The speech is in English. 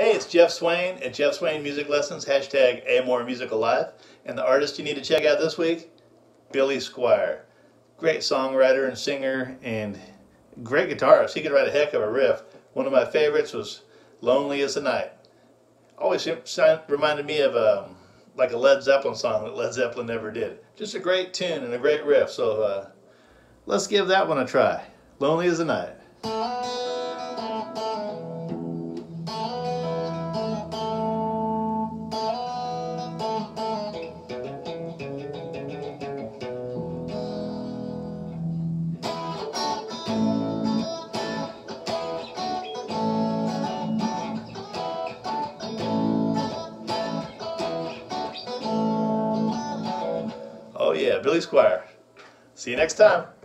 Hey, it's Jeff Swain at Jeff Swain Music Lessons, hashtag A More Musical Life. And the artist you need to check out this week, Billy Squire. Great songwriter and singer and great guitarist. He could write a heck of a riff. One of my favorites was Lonely as the Night. Always reminded me of like a Led Zeppelin song that Led Zeppelin never did. Just a great tune and a great riff. So let's give that one a try. Lonely as the Night. Oh yeah, Billy Squire. See you next time.